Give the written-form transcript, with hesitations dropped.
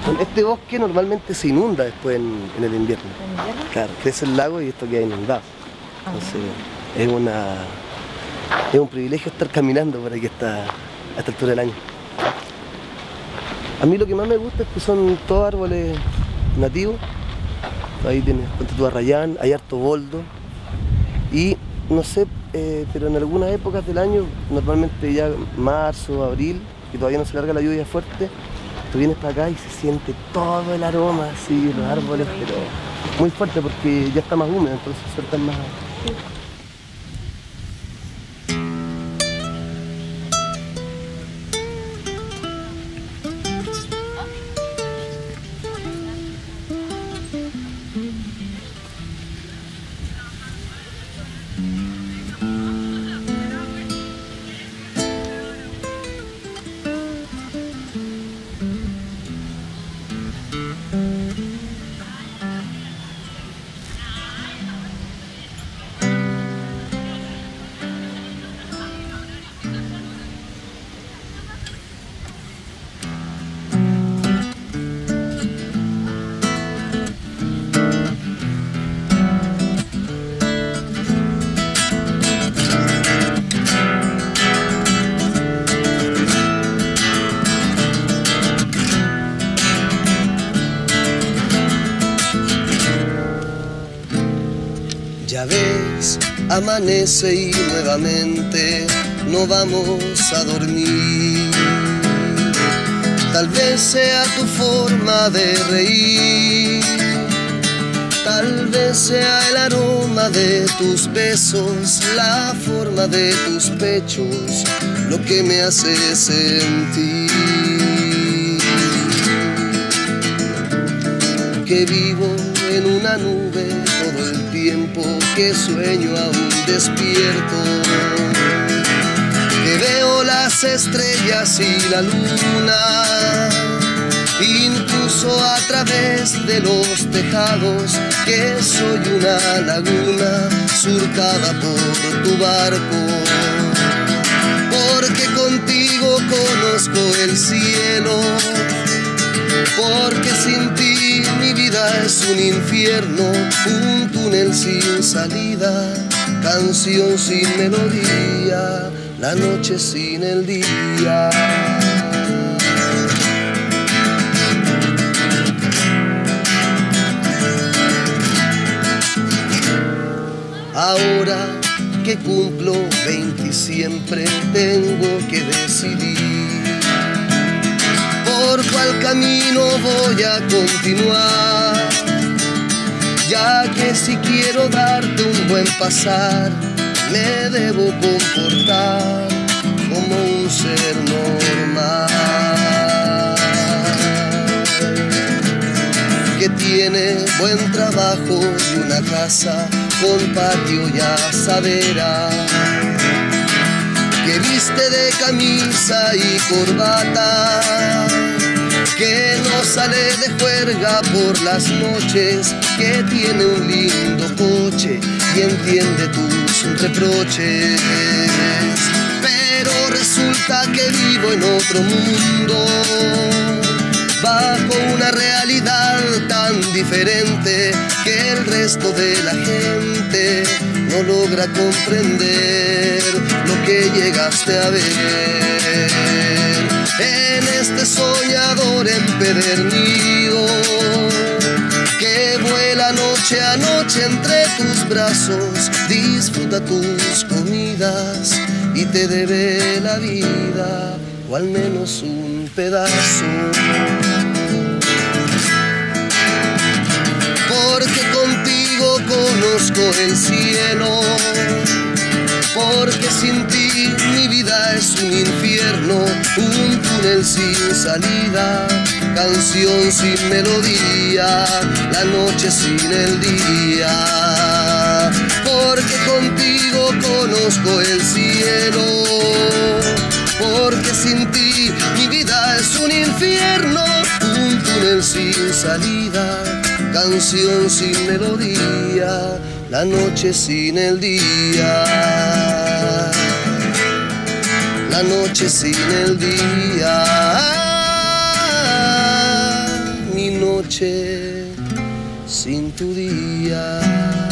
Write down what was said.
Bueno, este bosque normalmente se inunda después en el invierno. ¿En invierno? Claro, crece el lago y esto queda inundado. Entonces es un privilegio estar caminando por aquí a esta altura del año. A mí lo que más me gusta es que son todos árboles nativos. Ahí tienes, ponte tú, arrayán, hay harto boldo. Y no sé, pero en algunas épocas del año, normalmente ya marzo, abril, y todavía no se larga la lluvia fuerte, tú vienes para acá y se siente todo el aroma así, los árboles, pero muy fuerte porque ya está más húmedo, entonces sueltan más. Ya ves, amanece y nuevamente no vamos a dormir. Tal vez sea tu forma de reír, tal vez sea el aroma de tus besos, la forma de tus pechos, lo que me hace sentir que vivo en una nube todo el tiempo, que sueño aún despierto, que veo las estrellas y la luna, incluso a través de los tejados, que soy una laguna surcada por tu barco, porque contigo conozco el cielo, porque sin ti mi vida es un infierno, un túnel sin salida, canción sin melodía, la noche sin el día. Ahora que cumplo 20 siempre tengo que decidir por cuál camino voy a continuar, ya que si quiero darte un buen pasar, me debo comportar como un ser normal, que tiene buen trabajo y una casa con patio y asadera, que viste de camisa y corbata, que no sale de juerga por las noches, que tiene un lindo coche y entiende tus reproches. Pero resulta que vivo en otro mundo, bajo una realidad tan diferente que el resto de la gente no logra comprender lo que llegaste a ver en este soñador empedernido que vuela noche a noche entre tus brazos, disfruta tus comidas y te debe la vida, o al menos un pedazo. Porque contigo conozco el cielo, porque sin ti mi vida es un infierno, un túnel sin salida, canción sin melodía, la noche sin el día. Porque contigo conozco el cielo, porque sin ti mi vida es un infierno, un túnel sin salida, canción sin melodía, la noche sin el día, la noche sin el día. noche sin tu día.